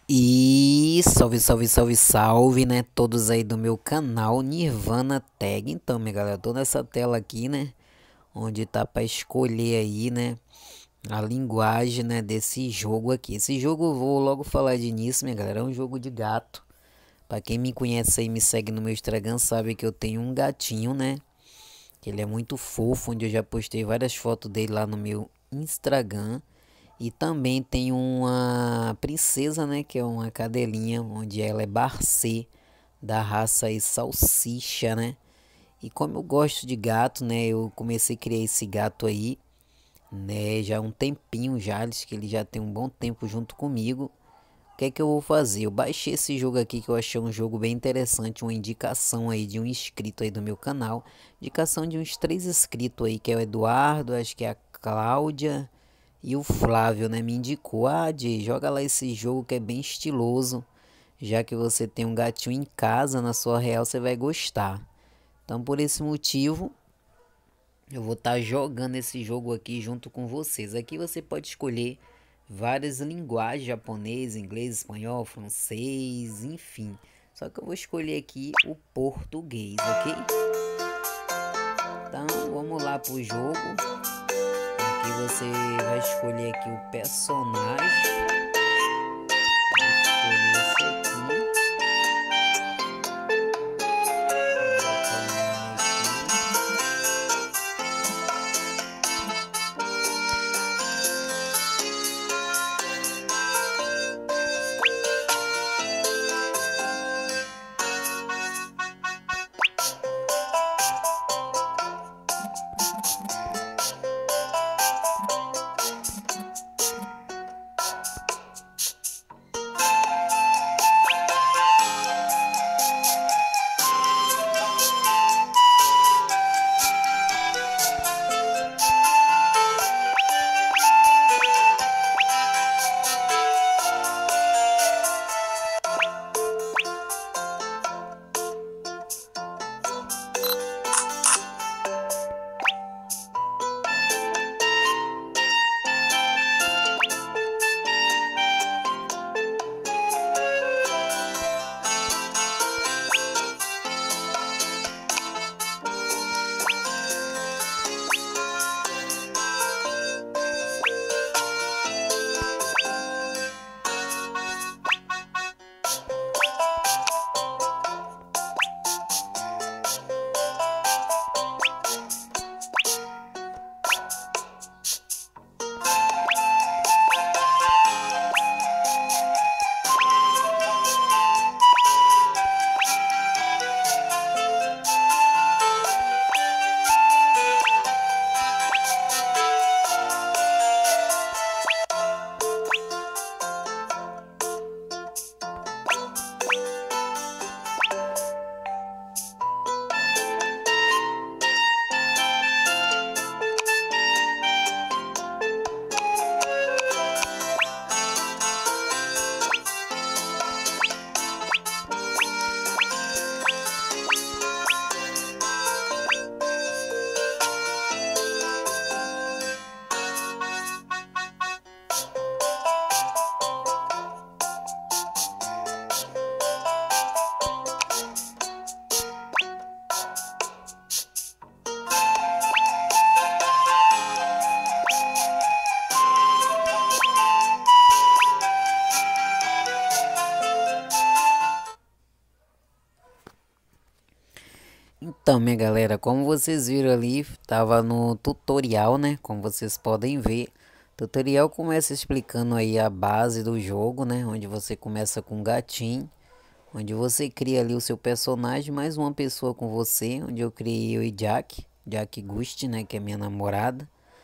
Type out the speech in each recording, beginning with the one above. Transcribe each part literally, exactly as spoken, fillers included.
E salve, salve, salve, salve, né? Todos aí do meu canal Nirvana Tag. Então, minha galera, eu tô nessa tela aqui, né? Onde tá pra escolher aí, né? A linguagem, né? Desse jogo aqui. Esse jogo eu vou logo falar de início, minha galera. É um jogo de gato. Pra quem me conhece aí, me segue no meu Instagram, sabe que eu tenho um gatinho, né? Que ele é muito fofo, onde eu já postei várias fotos dele lá no meu Instagram. E também tem uma princesa, né, que é uma cadelinha, onde ela é Barcê, da raça aí salsicha, né? E como eu gosto de gato, né, eu comecei a criar esse gato aí, né, já há um tempinho já, acho que ele já tem um bom tempo junto comigo. O que é que eu vou fazer? Eu baixei esse jogo aqui que eu achei um jogo bem interessante, uma indicação aí de um inscrito aí do meu canal. Indicação de uns três inscritos aí, que é o Eduardo, acho que é a Cláudia e o Flávio, né, me indicou. Ah, Di, joga lá esse jogo que é bem estiloso. Já que você tem um gatinho em casa, na sua real, você vai gostar. Então, por esse motivo, eu vou estar jogando esse jogo aqui junto com vocês. Aqui você pode escolher várias linguagens: japonês, inglês, espanhol, francês, enfim. Só que eu vou escolher aqui o português, ok? Então, vamos lá pro jogo. Aqui você vai escolher aqui o personagem. Então, minha galera, como vocês viram ali, tava no tutorial, né? Como vocês podem ver, o tutorial começa explicando aí a base do jogo, né? Onde você começa com um gatinho, onde você cria ali o seu personagem, mais uma pessoa com você, onde eu criei eu e Jack, Jack Gust, né? Que é minha namorada.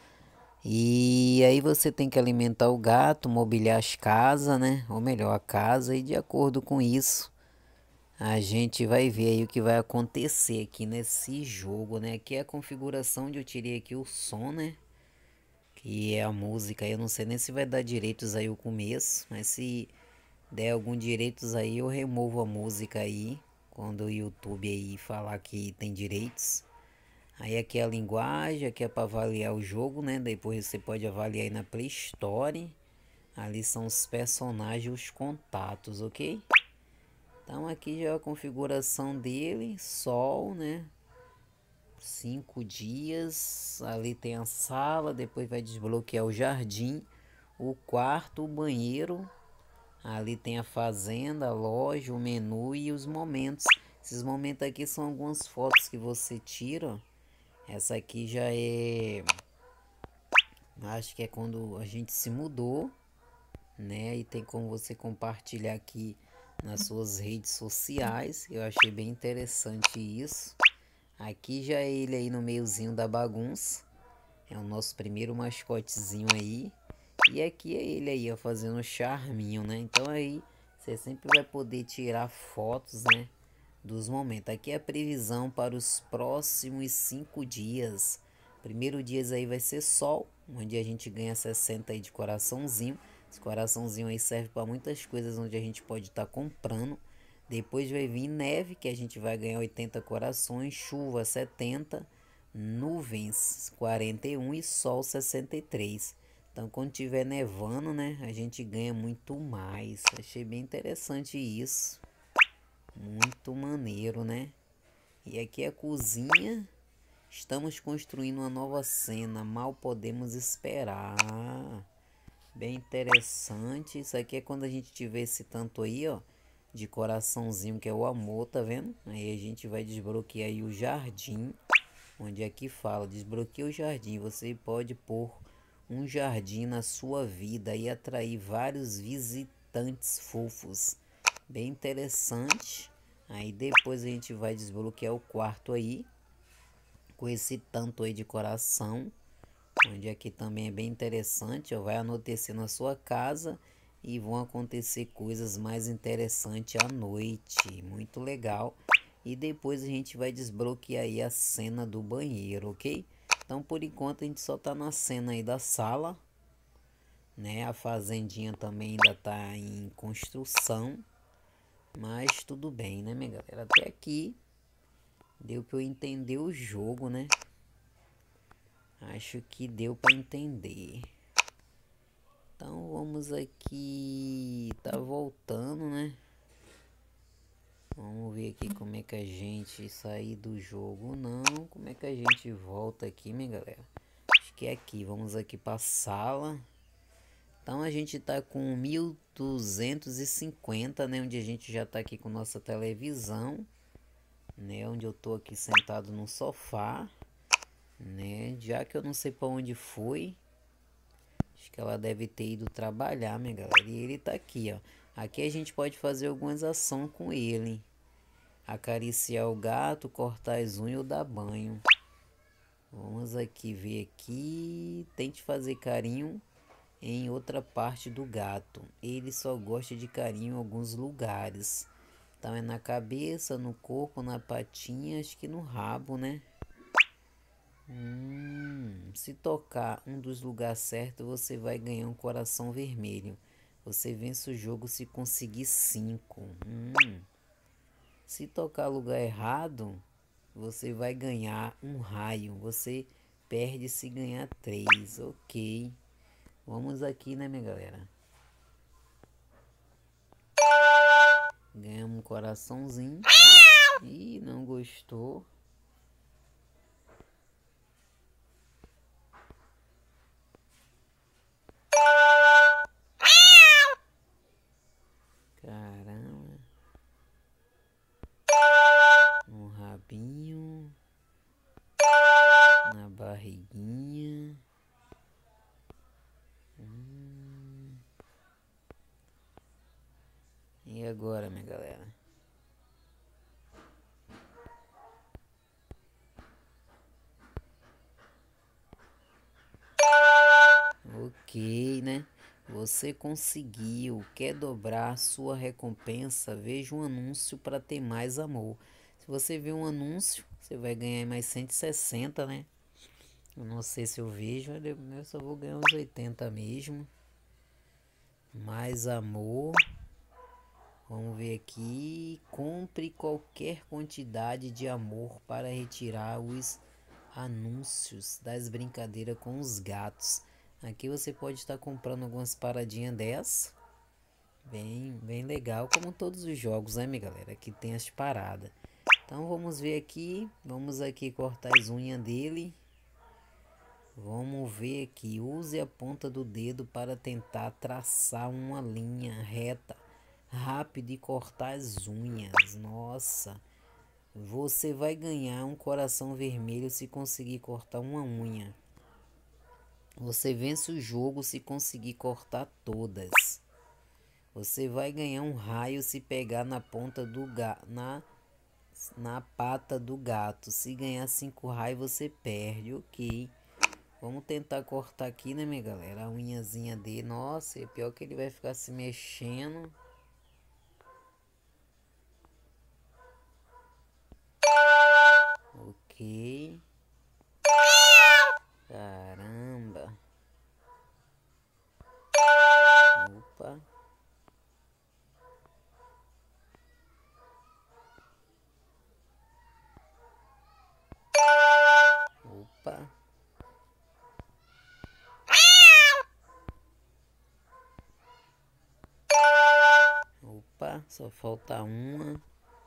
E aí você tem que alimentar o gato, mobiliar as casas, né? Ou melhor, a casa, e de acordo com isso a gente vai ver aí o que vai acontecer aqui nesse jogo, né? Aqui é a configuração onde eu tirei aqui o som, né? Que é a música. Eu não sei nem se vai dar direitos aí o começo, mas se der algum direitos aí eu removo a música aí quando o YouTube aí falar que tem direitos. Aí aqui é a linguagem, aqui é para avaliar o jogo, né? Depois você pode avaliar aí na Play Store. Ali são os personagens, os contatos, ok? Então aqui já é a configuração dele, sol, né? Cinco dias, ali tem a sala, depois vai desbloquear o jardim, o quarto, o banheiro, ali tem a fazenda, a loja, o menu e os momentos. Esses momentos aqui são algumas fotos que você tira. Essa aqui já é, acho que é quando a gente se mudou, né? E tem como você compartilhar aqui nas suas redes sociais. Eu achei bem interessante isso. Aqui já é ele aí no meiozinho da bagunça. É o nosso primeiro mascotezinho aí. E aqui é ele aí, ó, fazendo charminho, né? Então aí você sempre vai poder tirar fotos, né? Dos momentos. Aqui é a previsão para os próximos cinco dias. Primeiro dia aí vai ser sol, onde a gente ganha sessenta aí de coraçãozinho. Esse coraçãozinho aí serve para muitas coisas onde a gente pode estar tá comprando. Depois vai vir neve, que a gente vai ganhar oitenta corações, chuva setenta, nuvens quarenta e um e sol sessenta e três. Então quando tiver nevando, né, a gente ganha muito mais. Achei bem interessante isso. Muito maneiro, né? E aqui é a cozinha. Estamos construindo uma nova cena. Mal podemos esperar. Bem interessante. Isso aqui é quando a gente tiver esse tanto aí, ó, de coraçãozinho, que é o amor, tá vendo? Aí a gente vai desbloquear aí o jardim. Onde aqui fala, desbloqueia o jardim. Você pode pôr um jardim na sua vida e atrair vários visitantes fofos. Bem interessante. Aí depois a gente vai desbloquear o quarto aí, com esse tanto aí de coração, onde aqui também é bem interessante, ó, vai anoitecer na sua casa e vão acontecer coisas mais interessantes à noite, muito legal. E depois a gente vai desbloquear aí a cena do banheiro, ok? Então por enquanto a gente só tá na cena aí da sala, né? A fazendinha também ainda tá em construção. Mas tudo bem, né, minha galera? Até aqui deu pra eu entender o jogo, né? Acho que deu pra entender. Então vamos aqui. Tá voltando, né? Vamos ver aqui como é que a gente sair do jogo. Não, como é que a gente volta aqui, minha galera? Acho que é aqui. Vamos aqui pra sala. Então a gente tá com mil duzentos e cinquenta, né? Onde a gente já tá aqui com nossa televisão, né? Onde eu tô aqui sentado no sofá, né? Já que eu não sei para onde foi. Acho que ela deve ter ido trabalhar, minha galera. E ele tá aqui, ó. Aqui a gente pode fazer algumas ações com ele. Acariciar o gato, cortar as unhas ou dar banho. Vamos aqui ver aqui. Tente fazer carinho em outra parte do gato. Ele só gosta de carinho em alguns lugares. Então é na cabeça, no corpo, na patinha, acho que no rabo, né? Hum, se tocar um dos lugares certos, você vai ganhar um coração vermelho. Você vence o jogo se conseguir cinco. Hum. Se tocar lugar errado, você vai ganhar um raio. Você perde se ganhar três. Ok. Vamos aqui, né, minha galera? Ganhamos um coraçãozinho. Ih, não gostou. Caramba. Um rabinho. Na barriguinha. Hum. E agora, minha galera? Ok, né? Você conseguiu. Quer dobrar sua recompensa? Veja um anúncio para ter mais amor. Se você ver um anúncio, você vai ganhar mais cento e sessenta, né? Eu não sei se eu vejo, eu só vou ganhar uns oitenta mesmo. Mais amor. Vamos ver aqui. Compre qualquer quantidade de amor para retirar os anúncios das brincadeiras com os gatos. Aqui você pode estar comprando algumas paradinhas dessa. Bem, bem legal, como todos os jogos, né, minha galera? Aqui tem as paradas. Então vamos ver aqui. Vamos aqui cortar as unhas dele. Vamos ver aqui. Use a ponta do dedo para tentar traçar uma linha reta rápida e cortar as unhas. Nossa. Você vai ganhar um coração vermelho se conseguir cortar uma unha. Você vence o jogo se conseguir cortar todas. Você vai ganhar um raio se pegar na ponta do gato, na, na pata do gato. Se ganhar cinco raios você perde, ok. Vamos tentar cortar aqui, né, minha galera? A unhazinha dele. Nossa, é pior que ele vai ficar se mexendo. Ok. Caramba. Opa. Opa. Opa, só falta uma.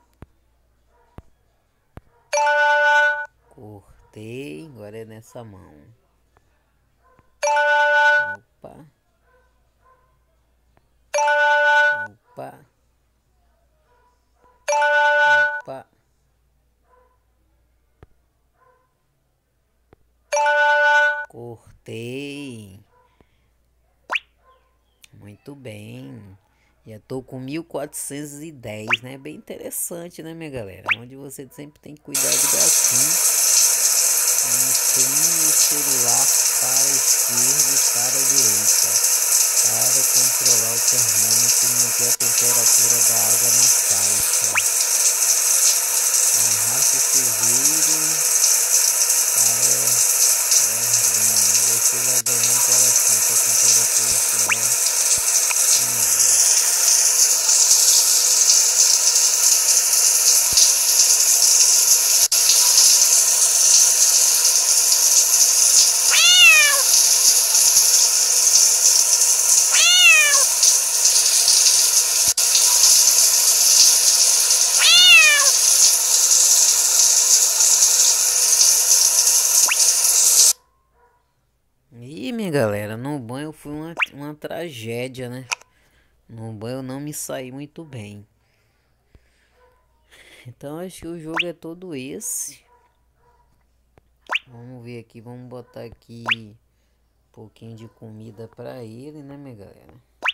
Cortei, agora é nessa mão. Opa. Opa. Opa. Cortei. Muito bem. Já tô com mil quatrocentos e dez, né? Bem interessante, né, minha galera? Onde você sempre tem que cuidar do gatinho. Incline o celular para a esquerda e para a direita. Para controlar o termômetro e manter a temperatura da água na caixa. Arraste o chuveiro para fervendo. Você vai ganhar um coração se a temperatura estiver. E minha galera, no banho foi uma, uma tragédia, né? No banho eu não me saí muito bem. Então acho que o jogo é todo esse. Vamos ver aqui, vamos botar aqui um pouquinho de comida pra ele, né, minha galera?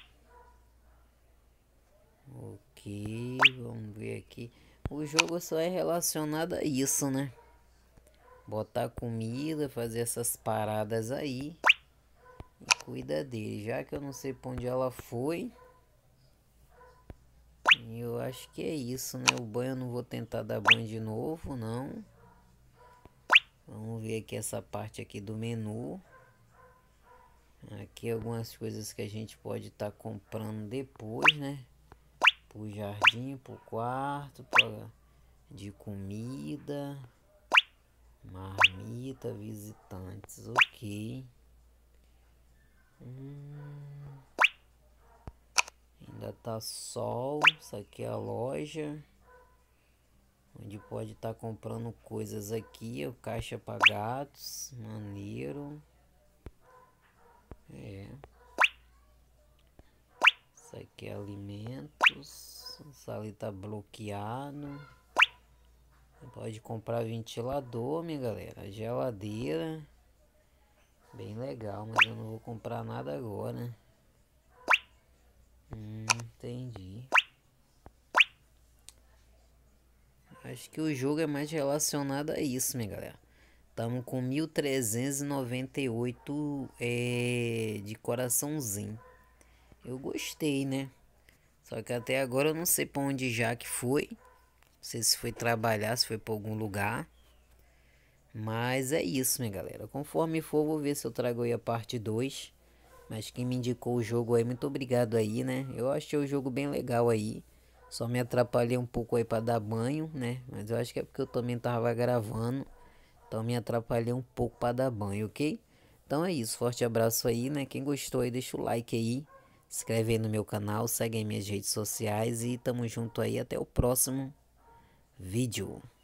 Ok, vamos ver aqui. O jogo só é relacionado a isso, né? Botar comida, fazer essas paradas aí. E cuida dele. Já que eu não sei pra onde ela foi. Eu acho que é isso, né? O banho eu não vou tentar dar banho de novo, não. Vamos ver aqui essa parte aqui do menu. Aqui algumas coisas que a gente pode estar tá comprando depois, né? Pro jardim, pro quarto, pra... de comida, marmita, visitantes, ok. Hum, ainda tá sol, isso aqui é a loja. Onde pode estar tá comprando coisas aqui, o caixa para gatos, maneiro. É. Isso aqui é alimentos. Isso ali tá bloqueado. Pode comprar ventilador, minha galera. Geladeira. Bem legal, mas eu não vou comprar nada agora. Hum, entendi. Acho que o jogo é mais relacionado a isso, minha galera. Estamos com mil trezentos e noventa e oito é, de coraçãozinho. Eu gostei, né? Só que até agora eu não sei pra onde Jaque foi. Não sei se foi trabalhar, se foi pra algum lugar. Mas é isso, minha galera. Conforme for, vou ver se eu trago aí a parte dois. Mas quem me indicou o jogo aí, muito obrigado aí, né? Eu achei o jogo bem legal aí. Só me atrapalhei um pouco aí pra dar banho, né? Mas eu acho que é porque eu também tava gravando. Então me atrapalhei um pouco pra dar banho, ok? Então é isso, forte abraço aí, né? Quem gostou aí, deixa o like aí. Se inscreve aí no meu canal, segue aí minhas redes sociais e tamo junto aí. Até o próximo vídeo.